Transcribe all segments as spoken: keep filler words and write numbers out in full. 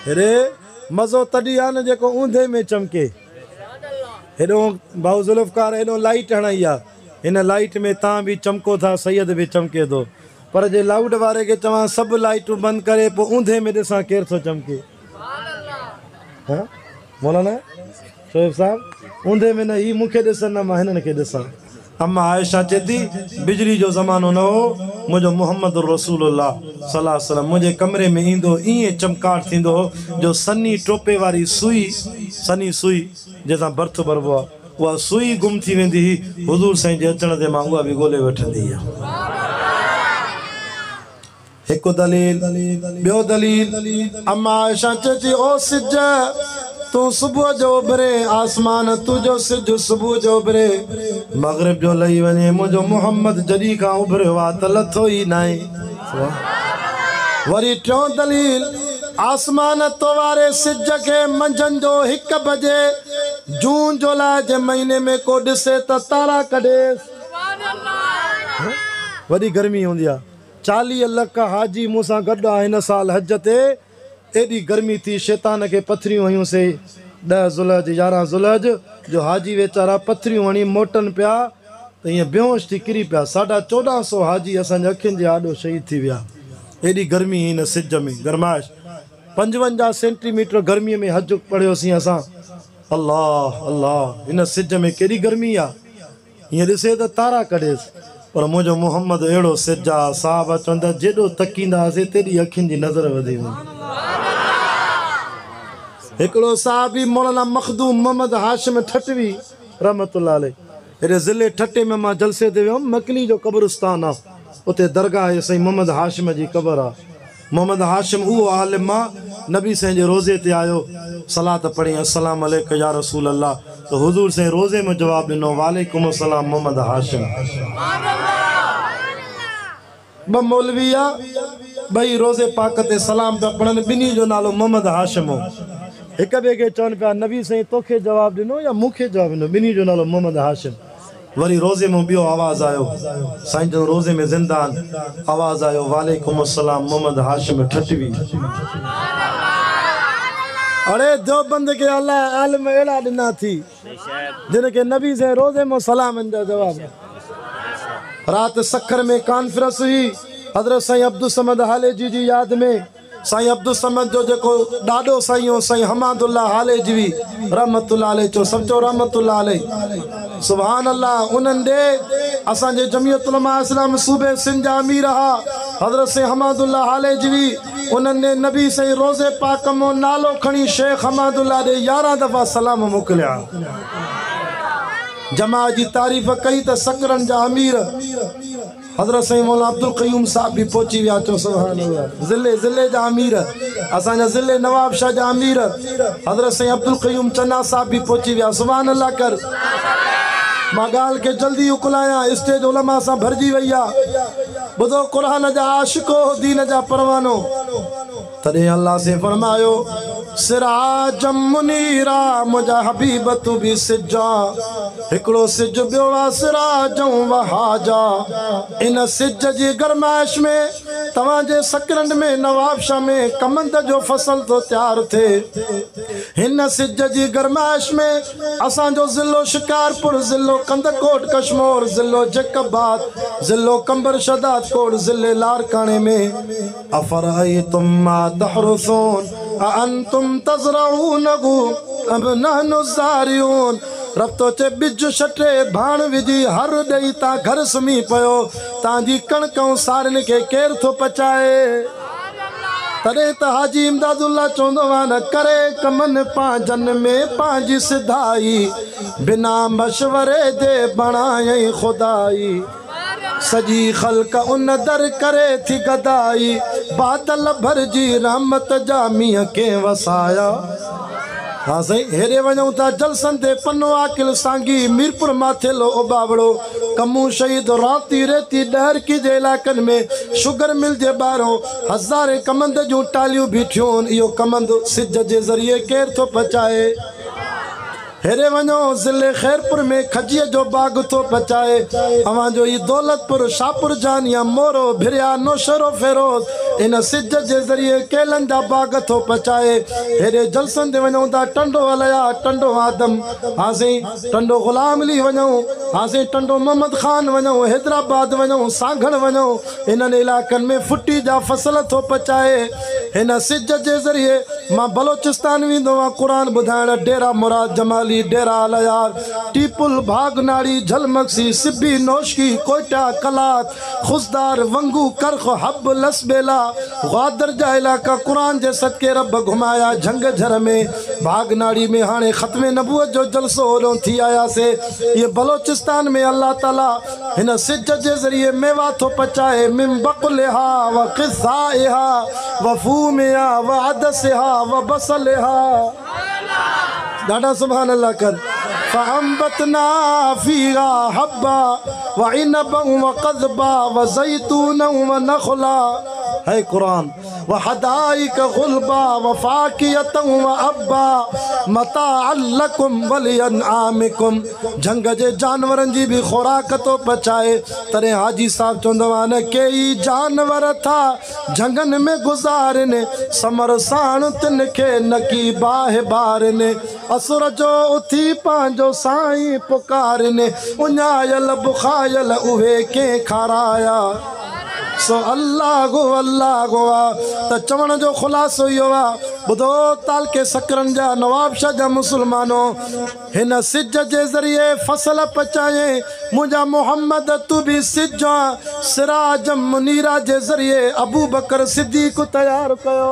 हेरे मज़ो तॾहिं आहे न जेको ऊंधे में चमके। हेॾो भाऊ ज़ुल्फ़कार हेॾो लाइट हणाई आहे, हिन लाइट में तव्हां बि चमको था, सैयद बि चमके थो, पर जे लाउड वारे खे चवां सभु लाइटूं बंदि करे पोइ ऊंधे में ॾिसां केरु थो चमके? हा मौलाना शोएब साहब, ऊंधे में न ही मूंखे ॾिसनि न मां हिननि खे ॾिसां। अम्मा आयशा चए थी बिजली जो ज़मानो न हो, मुंहिंजो मोहम्मद रसूलुल्लाह सल्लल्लाहु अलैहि वसल्लम मुंहिंजे कमरे में ईंदो ईअं चमकाट थींदो हो जो सनी टोपे वारी सुई, सनी सुई जंहिंसां बर्थ भरबो आहे, उहा सुई गुम थी वेंदी हुई। हुज़ूर साईं जे अचण ते मां उहा बि ॻोल्हे वठंदी आहियां। हिकु दलील, ॿियो दलील, अम्मा आयशा चए थी ओ सिज तू सुबुह जो उभरे, आसमान तुझो सिज सुबुह जो उभरे, मगरिब जो लही वञे, मुंहिंजो मोहम्मद जॾहिं खां उभरियो आहे त लथो ई न आहे। वरी टियों दलील, आसमान तो वारे सिज खे मंझंदि जो हिकु बजे जून जुलाई जे महीने में को ॾिसे त तारा कढेसि। वॾी गर्मी हूंदी आहे, चालीह लख हाजी मूंसां गॾु आहे हिन साल हज ते, एॾी गर्मी थी शैतान खे पथरियूं हयूंसीं। ॾह ज़ुलहज यारहं ज़ुलहज जो हाजी वेचारा पथरियूं हणी मोटनि पिया त ईअं बेहोश थी किरी पिया। साढा चोॾहं सौ हाजी असांजे अखियुनि जे आॾो शहीद थी विया। एॾी गर्मी हिन सिज में, गरमाइश पंजवंजाह सेंटीमीटर गर्मीअ में हज पढ़ियोसीं असां। अल्लाह अल्लाह, हिन सिज में केॾी गर्मी आहे, हीअं ॾिसे त तारा कढेसि, पर मुंहिंजो मोहम्मद अहिड़ो सिज आहे, साहब चवंदा जेॾो तकींदा हुआसीं तेॾी अखियुनि जी नज़र वधी वेंदी। हिकिड़ो साहबी मौलाना मखदूम मोहम्मद हाशिम ठटवी रहमतुल्लाह अलैह, हेॾे ज़िले ठटे में मां जलसे ते वियुमि, मकली जो क़ब्रिस्तान आहे, उते दरगाह साईं मोहम्मद हाशिम जी क़बर आहे। मोहम्मद हाशिम उहो आलिम आहे, नबी साईं जे रोज़े ते आयो, सलात पढ़ी अस्सलाम अलैका या रसूल अल्लाह, तो हुजूर साईं रोज़े में जवाब ॾिनो वालेकुम अस्सलाम मोहम्मद हाशिम। ॿ मौलवी आहे, ॿई रोज़े पाक ते सलाम पिया पढ़नि, ॿिन्ही जो नालो मोहम्मद हाशिम हो। हिक ॿिए खे चवनि पिया नबी साईं तोखे जवाबु ॾिनो या मूंखे जवाबु ॾिनो, ॿिन्ही जो नालो मोहम्मद हाशिम। वरी रोज़े में ॿियो आवाज़ आयो, साईं जो रोज़े में ज़िंदान आवाज़ आयो वालेकुम अस्सलाम मोहम्मद हाशिम ठटवी। अरे देवबंद के अल्लाह आलिम अहिड़ा ॾिना थी जिन खे नबी साईं रोज़े में सलामनि जा जवाब। राति सखर में कॉन्फ्रेंस हुई हज़रत साईं अब्दुल समद हालेजी जी यादि में। साईं अब्दुल समद जो जेको ॾाढो साईं हो साईं हमादुल्लाह हालेजी रहमतुल्लाह अलैह, चो सचो रहमतुल्लाह अलैह, सुभान अल्लाह। उन्हनि ॾे असांजे जमियत उलमा इस्लाम सूबे सिंध जा अमीर हा हज़रत साईं हमादुल्लाह हालेजी, उन्हनि ने नबी साईं रोज़े पाक मो नालो खणी शेख हमादुल्लाह ॾे यारहं दफ़ा सलाम मोकिलिया। जमा जी तारीफ़ कई त सकरन जा अमीर हज़रत साईं मौला अब्दुल क़यूम साहब भी पहुची विया, चो सुभान अल्लाह। ज़िले ज़िले जा अमीर, असांजा ज़िले नवाब शाह जा अमीर हज़रत साईं अब्दुल क़यूम चन्ना साहब भी पहुची विया, सुभान अल्लाह कर। मां ॻाल्हि खे जल्दी उकलायां, स्टेज उलमा सां भरिजी वई आहे। ॿुधो क़ुरान जा आशिको दीन जा परवानो, तॾहिं अल्लाह से फरमायो सिराजम मुनीरा मुंहिंजा हबीब तू बि सिजा, हिकिड़ो सिज ॿियो आहे सिराजम वहाजा। इन सिज जी गरमाइश में तव्हांजे सकरंड में नवाबशाह में कमंद जो फसल तो तैयार थिए। हिन सिज जी गरमाइश में असांजो ज़िलो शिकारपुर, ज़िलो कंदकोट कश्मोर, ज़िलो जकबाद, ज़िलो कंबर शदाद कोट, ज़िले लारकाने में अफराइतुम मा तहरुसून अंतुम तज़रऊनहु अब नहनु ज़ारिऊन। रब्तो चे बिज छटे भाण विझी हर ॾेई ता घर सुम्ही पियो, तव्हांजी कणकऊं सारनि खे केरु थो पचाए। तॾहिं त हाजी इमदादुल्ला चवंदो आहे न करे कमन पंहिंजनि में पंहिंजी सिधाई, बिना मशवरे जे बणायई खुदाई। सजी खल्क उन दर करे थी गदाई, बादल भरजी रहमत जा मींहं के वसाया। हाँ साईं, हेॾे वञूं था जलसन ते पन्नो आकिल सांगी मीरपुर माथेलो उबावड़ो कमू शहीद राती रेती डहरकी जे इलाइक़नि में शुगर मिल जे ॿाहिरों हज़ारे कमंद जूं टालियूं बीठियूं आहिनि। इहो कमंद सिज जे ज़रिए केरु थो पचाए। हेरे वञो ज़िले खैरपुर में खजीअ जो बाग थो पचाए। अवां जो ई दौलतपुर शाहपुर जान या मोरो भिरिया नौशरो फेरोज़ इन सिज जे ज़रिए केलन जा बाग थो पचाए हेरे जलसन ते वञूं था टंडो हलया टंडो आदम हासे टंडो गुलाम अली वञूं हासे टंडो मोहम्मद खान वञूं हैदराबाद वञूं सांगण वञूं इन इलाक़नि में फुटी जा फसल थो पचाए इन सिज जे ज़रिए मां बलोचिस्तान वेंदो आहियां क़ुरान ॿुधाइण डेरा मुराद जमाली डेरा अलयार टीपुल भागनाड़ी झलमक्सी सिब्बी नौशकी कोयटा कलात खुशदार वंगू करख हब लसबेला ग्वादर जा इलाका क़ुरान जे सदके रब घुमाया झंग झर में भागनाड़ी में हाणे ख़त्म नबूअत जो जलसो होॾो थी आयासीं ये बलोचिस्तान में अल्लाह ताला हिन सिज जे ज़रिए मेवा थो पचाए मिम बक़लिहा व क़िज़ाइहा व फूमिहा व अदसिहा व बसलिहा दादा सुभान अल्लाह कर फ़अंबतना फ़ीहा हब्बा व इनबा व क़ज़बा व ज़ैतूना व नख़ला है कुरान व हदाइक गुलबा व फ़ाकियतन व अब्बा मताअन लकुम व लिअनआमिकुम झंग जे जानवरनि जी भी खुराक तो पचाए तॾहिं हाजी साहब चवंदो आहे न कई जानवर था झंगनि में गुज़ारनि समर साण तिन खे नकी बाहि बारनि असुर जो उथी पंहिंजो साईं पुकारनि उञायल बुखायल उहे कंहिं खाराया सो अल्लाह गो अल्लाह गो त चवण जो ख़ुलासो इहो आहे ॿुधो ताल के सकरनि जा नवाबशाह जा मुसलमानो हिन सिज जे ज़रिए फसल पचाए मुंहिंजा मोहम्मद तू बि सिज सिराज मुनीरा जे ज़रिए अबू बकर सिद्दीक़ तयारु कयो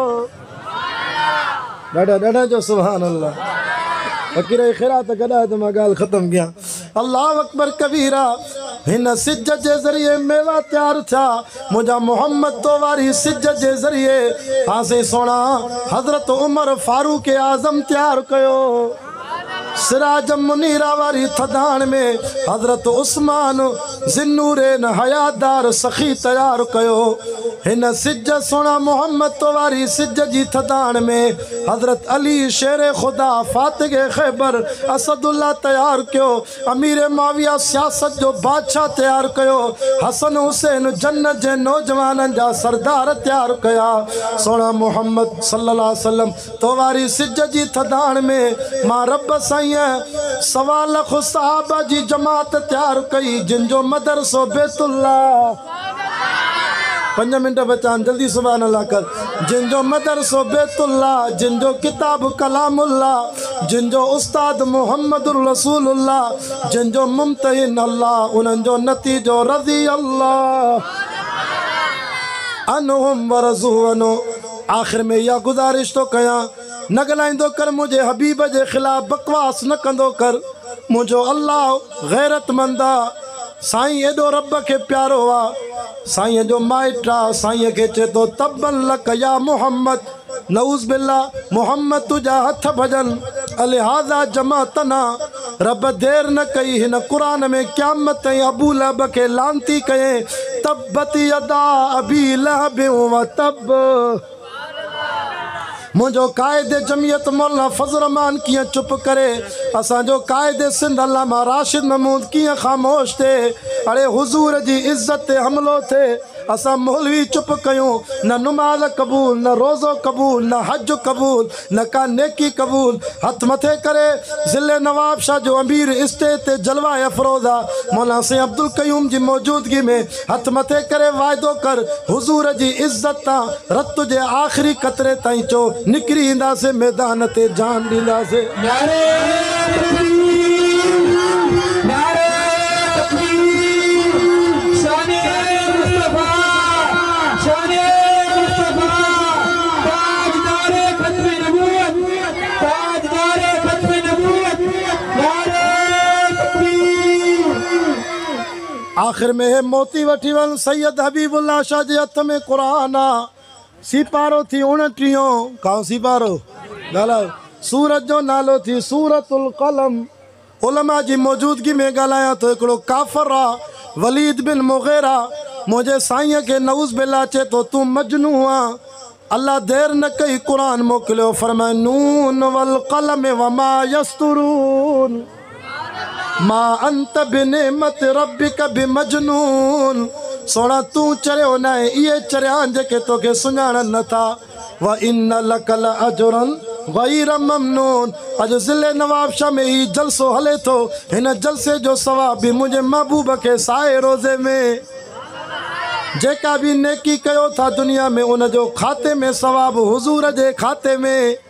ॾाढा ॾाढा जो सुभान अल्लाह फ़कीर ख़ैरात गॾा त मां ॻाल्हि ख़तमु कयां अल्लाह अकबर कबीरा हिन सिज जे ज़रिए मेवा तैयार थिया मुंहिंजा मोहम्मद तो वारी सिज जे ज़रिए हासे सोना हज़रत उमर फारूक आज़म तैयार कयो सिराज मुनीरा वारी थदान में हज़रत उस्मान ज़िन्नूरैन हयादार सखी तैयार कयो हिन सिज सोना मोहम्मद तो वारी सिज जी थदान में हज़रत अली शेर खुदा फातिह खैबर असदुल्ला तैयार कयो अमीर माविया सियासत जो बादशाह तैयार कयो हसन हुसैन जन्नत जे नौजवाननि जा सरदार तैयार कया सोना मोहम्मद सल्लल्लाहु अलैहि वसल्लम तो वारी सिज जी थदान में मां रब साईं सवा लख सहाबा जी जमात तैयार कई जिनजो मदरसो बैतुल्ला पंज मिनट बचान जल्दी सुभान अल्लाह कर जिनजो मदरसो बैतुल्ला जिनजो किताब कलामुल्ला जिनजो उस्ताद मोहम्मदुर रसूलुल्लाह जिनजो मुमतहिन अल्लाह उन्हनि जो नतीजो रज़ी अल्लाह अनहुम व रज़ू अनो आखिर में यह गुजारिश तो कया न ॻाल्हाईंदो कर मुझे हबीब जे ख़िलाफ़ बकवास न कंदो कर मुझो अल्लाह गैरतमंद आहे साईं एॾो रब के प्यारो आहे साईं जो माइट आहे साईं के चे तो तब्बन लक या मोहम्मद नऊज़ बिल्ला मोहम्मद तुझा हथ भजन अलिहाज़ा जमातना रब देर न कई हिन कुरान में क़यामत अबू लहब के लानती कये तब्बत यदा अबी लहब व तब मुझो कायदे जमियत मौलाना फजल रहमान किया चुप करे असांजो कायदे सिंध अल्लामा राशिद महमूद किया खामोश थे अरे हुजूर जी इज्जत ते हमलो थे असा मौलवी चुप कयूं न नमाज कबूल न रोज़ो कबूल न हज कबूल न का नेकी कबूल हथ मथे करे ज़िले नवाब शाह जो अमीर स्टेज ते जलवा अफरोज़ा मौलाना से अब्दुल कयूम जी मौजूदगी में हथ मथे करे वायदो कर हुजूर जी इज्जत ता रत जे आखिरी कतरे ताईं चो निकरी इंदा से मैदान ते जान ॾींदा से नारे नारे आखिर में हे मोती वठी वन सैयद हबीबुल्ला शाह जे हथ में कुरान आ सिपारो थी उणटीह काओ सिपारो ॻाल्हायो सूरत जो नालो थी सूरतुल कलम उलमा जी मौजूदगी में ॻाल्हायां तो हिकिड़ो काफ़र आहे वलीद बिन मुग़ीरा मुंहिंजे साईं के नऊज़ बिल्ला चे तो तू मजनू आहे अल्लाह देर न कई कुरान मोकिलियो फरमाए नून वल कलम वमा यस्तुरून मा अंत बिनेमत रब्बिक बिमजनून सोना तू चरियो न आहे इहे चरिया जेके तोखे सुञाणनि नथा व इन लकल अजरन गैर ममनून। अॼु ज़िले नवाबशाह में ही जलसो हले थो हिन जलसे जो सवाब बि मुंहिंजे महबूब खे साए रोज़े में जेका भी नेकी कयो था दुनिया में उन जो खाते में सवाब हुजूर जे खाते में